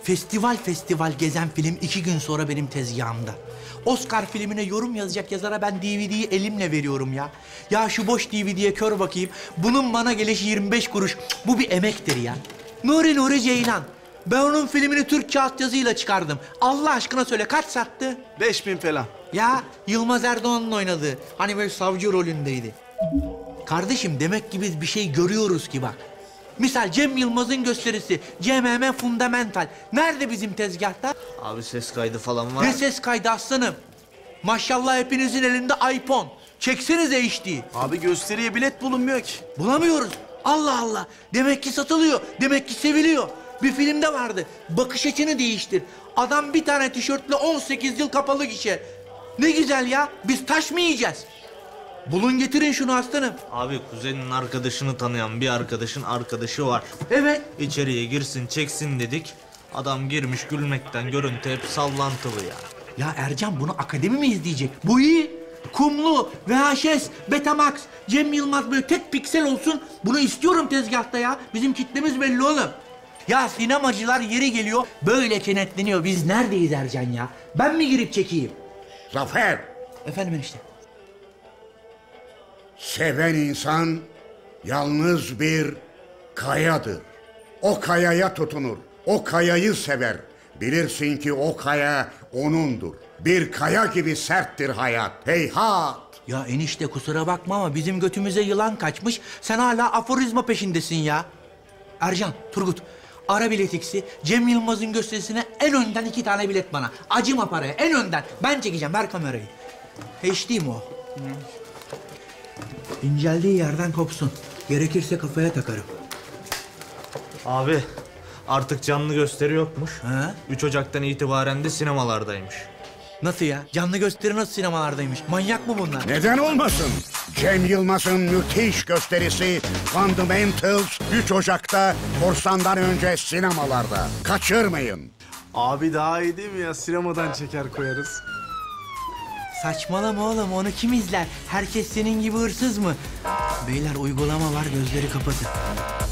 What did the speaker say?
Festival festival gezen film 2 gün sonra benim tezgahımda. Oscar filmine yorum yazacak yazara ben DVD'yi elimle veriyorum ya. Ya şu boş DVD'ye kör bakayım. Bunun bana gelişi 25 kuruş. Bu bir emektir ya. Nuri Ceylan. Ben onun filmini Türkçe altyazıyla çıkardım. Allah aşkına söyle kaç sattı? 5000 falan. Ya Yılmaz Erdoğan'ın oynadığı. Hani böyle savcı rolündeydi. Kardeşim demek ki biz bir şey görüyoruz ki bak. Misal Cem Yılmaz'ın gösterisi CMM Fundamental. Nerede bizim tezgahta? Abi ses kaydı falan var. Ne ses kaydı aslanım? Maşallah hepinizin elinde iPhone. Çeksenize HD. Abi gösteriye bilet bulunmuyor ki. Bulamıyoruz. Allah Allah. Demek ki satılıyor. Demek ki seviliyor. Bir filmde vardı. Bakış açını değiştir. Adam bir tane tişörtle 18 yıl kapalı gişe. Ne güzel ya. Biz taş mı yiyeceğiz? Bulun getirin şunu aslanım. Abi kuzenin arkadaşını tanıyan bir arkadaşın arkadaşı var. Evet. İçeriye girsin çeksin dedik. Adam girmiş gülmekten görüntü hep sallantılı ya. Ya Ercan bunu akademi mi izleyecek? Bu iyi. Kumlu, VHS, Betamax, Cem Yılmaz böyle tek piksel olsun. Bunu istiyorum tezgahta ya. Bizim kitlemiz belli oğlum. Ya sinemacılar yeri geliyor böyle kenetleniyor. Biz neredeyiz Ercan ya? Ben mi girip çekeyim? Zafer, Efendim enişte. seven insan yalnız bir kayadır. O kayaya tutunur, o kayayı sever. Bilirsin ki o kaya onundur. Bir kaya gibi serttir hayat. Heyhat! Ya enişte kusura bakma ama bizim götümüze yılan kaçmış. Sen hala aforizma peşindesin ya. Ercan, Turgut, ara biletiksi. Cem Yılmaz'ın gösterisine en önden 2 tane bilet bana. Acıma paraya, en önden. Ben çekeceğim, ver kamerayı. HD mi o? İnceldiği yerden kopsun. Gerekirse kafaya takarım. Abi artık canlı gösteri yokmuş. Ha? 3 Ocak'tan itibaren de sinemalardaymış. Nasıl ya? Canlı gösteri nasıl sinemalardaymış? Manyak mı bunlar? Neden olmasın? Cem Yılmaz'ın müthiş gösterisi Fundamentals 3 Ocak'ta korsandan önce sinemalarda. Kaçırmayın. Abi daha iyi değil mi ya? Sinemadan çeker koyarız. Saçmalama oğlum, onu kim izler? Herkes senin gibi hırsız mı? Beyler uygulama var, gözleri kapatın.